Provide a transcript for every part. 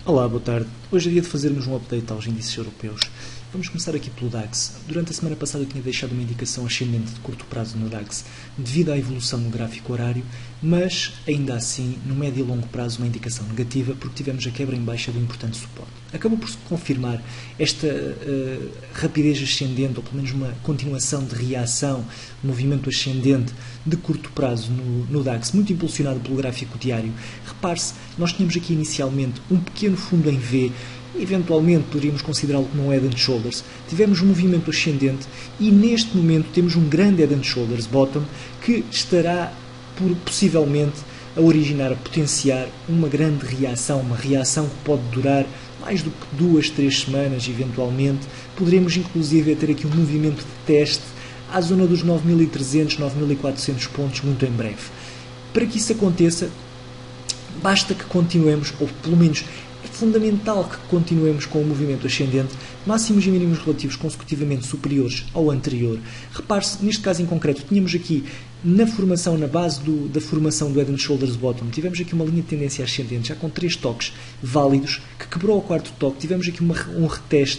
Olá, boa tarde. Hoje é dia de fazermos um update aos índices europeus. Vamos começar aqui pelo DAX. Durante a semana passada eu tinha deixado uma indicação ascendente de curto prazo no DAX devido à evolução no gráfico horário, mas ainda assim, no médio e longo prazo, uma indicação negativa porque tivemos a quebra em baixa do importante suporte. Acabou por se confirmar esta rapidez ascendente, ou pelo menos uma continuação de reação, movimento ascendente de curto prazo no DAX, muito impulsionado pelo gráfico diário. Repare-se, nós tínhamos aqui inicialmente um pequeno fundo em V, eventualmente poderíamos considerá-lo como um Head and Shoulders. Tivemos um movimento ascendente e neste momento temos um grande Head and Shoulders bottom que estará possivelmente a originar, a potenciar uma grande reação, uma reação que pode durar mais do que 2, 3 semanas, eventualmente. Poderemos inclusive ter aqui um movimento de teste à zona dos 9.300, 9.400 pontos muito em breve. Para que isso aconteça, basta que continuemos, ou pelo menos é fundamental que continuemos com o movimento ascendente, máximos e mínimos relativos consecutivamente superiores ao anterior. Repare-se, neste caso em concreto, tínhamos aqui na formação, na base da formação do Head and Shoulders Bottom, tivemos aqui uma linha de tendência ascendente, já com 3 toques válidos, que quebrou ao quarto toque. Tivemos aqui um reteste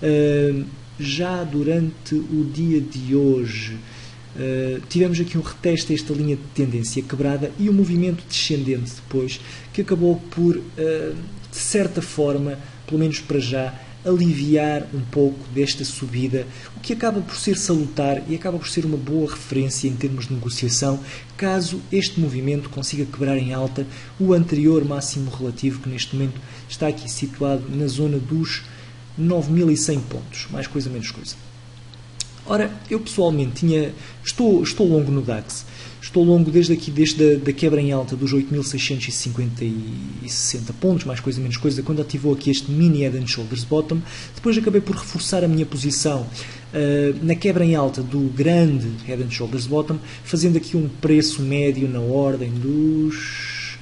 já durante o dia de hoje. Tivemos aqui um reteste a esta linha de tendência quebrada e um movimento descendente depois, que acabou por, de certa forma, pelo menos para já, aliviar um pouco desta subida, o que acaba por ser salutar e acaba por ser uma boa referência em termos de negociação, caso este movimento consiga quebrar em alta o anterior máximo relativo, que neste momento está aqui situado na zona dos 9.100 pontos, mais coisa menos coisa. Ora, eu pessoalmente estou longo no DAX, estou longo desde a quebra em alta dos 8.650 e 60 pontos, mais coisa menos coisa, quando ativou aqui este mini Head and Shoulders Bottom. Depois acabei por reforçar a minha posição na quebra em alta do grande Head and Shoulders Bottom, fazendo aqui um preço médio na ordem dos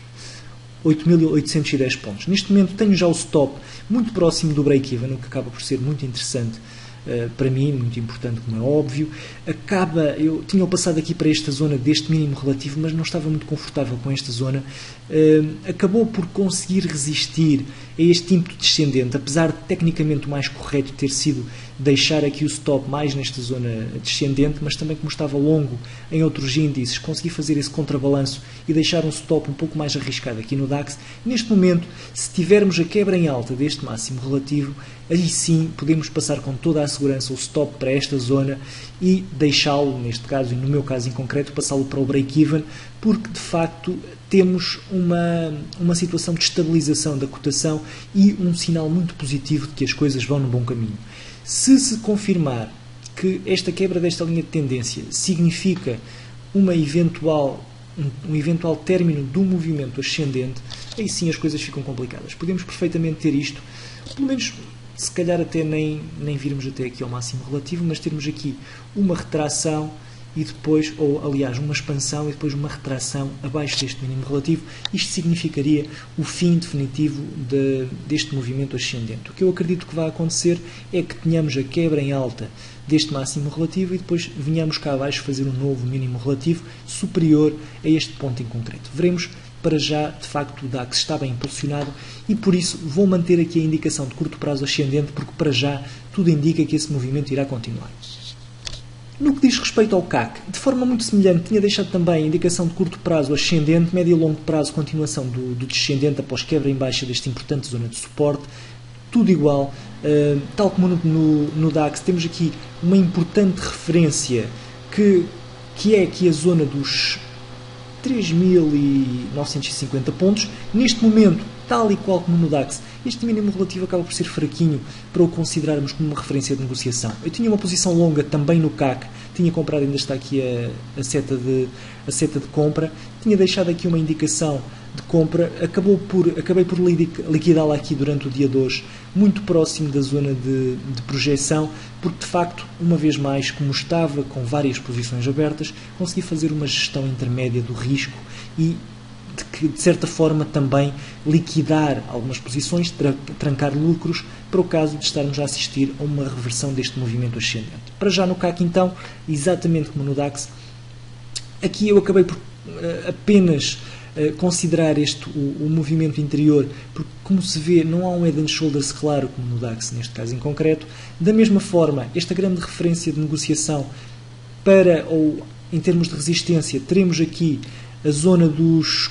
8.810 pontos. Neste momento tenho já o stop muito próximo do break-even, o que acaba por ser muito interessante para mim, muito importante, como é óbvio. Eu tinha passado aqui para esta zona deste mínimo relativo, mas não estava muito confortável com esta zona. Acabou por conseguir resistir a este ímpeto descendente, apesar de tecnicamente o mais correto ter sido deixar aqui o stop mais nesta zona descendente, mas também como estava longo em outros índices, consegui fazer esse contrabalanço e deixar um stop um pouco mais arriscado aqui no DAX. Neste momento, se tivermos a quebra em alta deste máximo relativo, aí sim podemos passar com toda a segurança o stop para esta zona e deixá-lo, neste caso e no meu caso em concreto, passá-lo para o break-even, porque de facto temos uma situação de estabilização da cotação e um sinal muito positivo de que as coisas vão no bom caminho. Se confirmar que esta quebra desta linha de tendência significa um eventual término do movimento ascendente, aí sim as coisas ficam complicadas. Podemos perfeitamente ter isto, pelo menos se calhar até nem virmos até aqui ao máximo relativo, mas termos aqui uma retração e depois, ou aliás, uma expansão e depois uma retração abaixo deste mínimo relativo. Isto significaria o fim definitivo deste movimento ascendente. O que eu acredito que vai acontecer é que tenhamos a quebra em alta deste máximo relativo e depois venhamos cá abaixo fazer um novo mínimo relativo superior a este ponto em concreto. Veremos. Para já, de facto, o DAX está bem impulsionado e por isso vou manter aqui a indicação de curto prazo ascendente, porque para já tudo indica que esse movimento irá continuar. No que diz respeito ao CAC, de forma muito semelhante, tinha deixado também a indicação de curto prazo ascendente, médio e longo prazo continuação do descendente após quebra em baixa desta importante zona de suporte, tudo igual. Tal como no DAX, temos aqui uma importante referência que é aqui a zona dos 3.950 pontos. Neste momento, tal e qual como no DAX, este mínimo relativo acaba por ser fraquinho para o considerarmos como uma referência de negociação. Eu tinha uma posição longa também no CAC, tinha comprado, ainda está aqui a seta de compra, tinha deixado aqui uma indicação de compra, acabei por liquidá-la aqui durante o dia de hoje, muito próximo da zona de projeção, porque de facto, uma vez mais, como estava com várias posições abertas, consegui fazer uma gestão intermédia do risco e de certa forma também liquidar algumas posições, trancar lucros, para o caso de estarmos a assistir a uma reversão deste movimento ascendente. Para já no CAC então, exatamente como no DAX, aqui eu acabei por apenas considerar o movimento interior, porque, como se vê, não há um head and shoulders claro, como no DAX, neste caso em concreto. Da mesma forma, esta grande referência de negociação ou em termos de resistência, teremos aqui a zona dos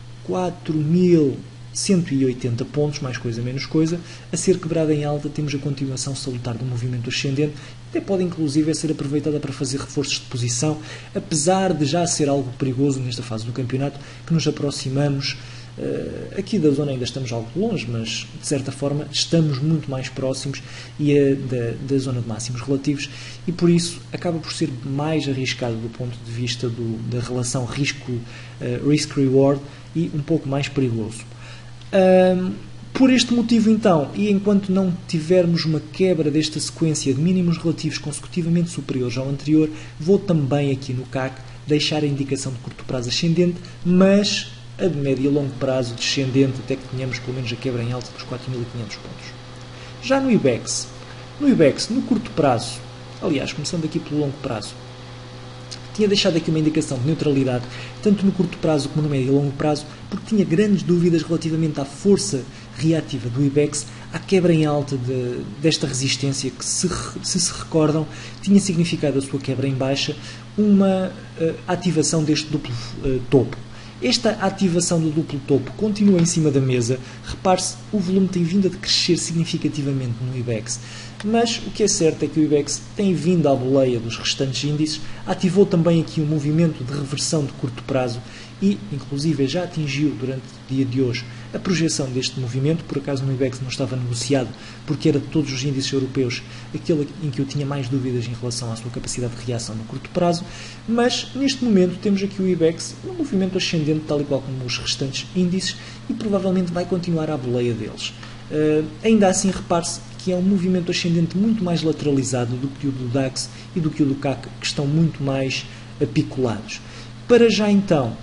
4.180 pontos, mais coisa, menos coisa, a ser quebrada em alta. Temos a continuação salutar do movimento ascendente, até pode inclusive ser aproveitada para fazer reforços de posição, apesar de já ser algo perigoso nesta fase do campeonato, que nos aproximamos. Aqui da zona ainda estamos algo longe, mas de certa forma estamos muito mais próximos da zona de máximos relativos, e por isso acaba por ser mais arriscado do ponto de vista da relação risk-reward e um pouco mais perigoso. Por este motivo, então, e enquanto não tivermos uma quebra desta sequência de mínimos relativos consecutivamente superiores ao anterior, vou também aqui no CAC deixar a indicação de curto prazo ascendente, mas a de médio e longo prazo descendente, até que tenhamos pelo menos a quebra em alta dos 4.500 pontos. Já no IBEX, no curto prazo, aliás, começando aqui pelo longo prazo, tinha deixado aqui uma indicação de neutralidade, tanto no curto prazo como no médio e longo prazo, porque tinha grandes dúvidas relativamente à força reativa do IBEX, à quebra em alta desta resistência que, se recordam, tinha significado a sua quebra em baixa, uma ativação deste duplo topo. Esta ativação do duplo topo continua em cima da mesa. Repare-se, o volume tem vindo a crescer significativamente no IBEX. Mas o que é certo é que o IBEX tem vindo à boleia dos restantes índices, ativou também aqui um movimento de reversão de curto prazo e, inclusive, já atingiu durante o dia de hoje a projeção deste movimento. Por acaso no IBEX não estava negociado, porque era de todos os índices europeus aquele em que eu tinha mais dúvidas em relação à sua capacidade de reação no curto prazo, mas neste momento temos aqui o IBEX num movimento ascendente, tal e qual como os restantes índices, e provavelmente vai continuar à boleia deles. Ainda assim, repare-se que é um movimento ascendente muito mais lateralizado do que o do DAX e do que o do CAC, que estão muito mais apicolados. Para já então,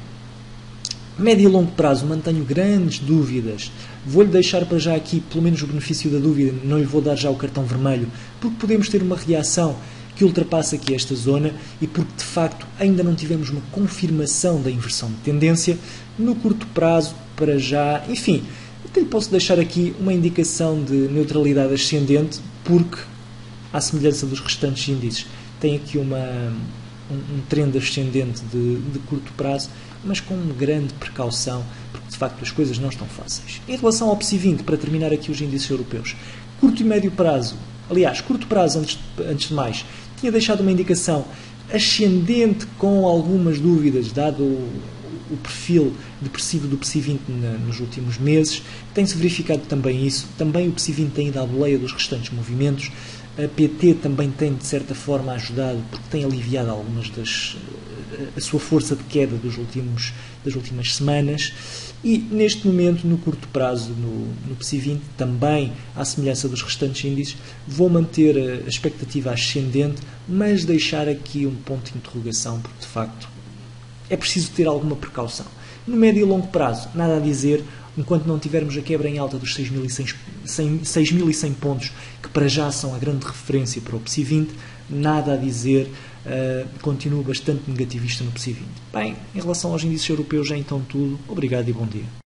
médio e longo prazo, mantenho grandes dúvidas. Vou-lhe deixar para já aqui pelo menos o benefício da dúvida, não lhe vou dar já o cartão vermelho, porque podemos ter uma reação que ultrapassa aqui esta zona e porque de facto ainda não tivemos uma confirmação da inversão de tendência. No curto prazo, para já, enfim, até lhe posso deixar aqui uma indicação de neutralidade ascendente, porque, à semelhança dos restantes índices, tem aqui um trend ascendente de curto prazo, mas com uma grande precaução, porque de facto as coisas não estão fáceis. Em relação ao PSI 20, para terminar aqui os índices europeus, curto e médio prazo, aliás, curto prazo antes de mais, tinha deixado uma indicação ascendente com algumas dúvidas, dado o perfil depressivo do PSI 20 nos últimos meses. Tem-se verificado também isso. Também o PSI 20 tem ido à boleia dos restantes movimentos. A PT também tem, de certa forma, ajudado, porque tem aliviado algumas a sua força de queda das últimas semanas. E, neste momento, no curto prazo, no PSI 20, também, à semelhança dos restantes índices, vou manter a expectativa ascendente, mas deixar aqui um ponto de interrogação, porque, de facto, é preciso ter alguma precaução. No médio e longo prazo, nada a dizer, enquanto não tivermos a quebra em alta dos 6.100 pontos, que para já são a grande referência para o PSI 20, nada a dizer, continuo bastante negativista no PSI 20. Bem, em relação aos índices europeus é então tudo. Obrigado e bom dia.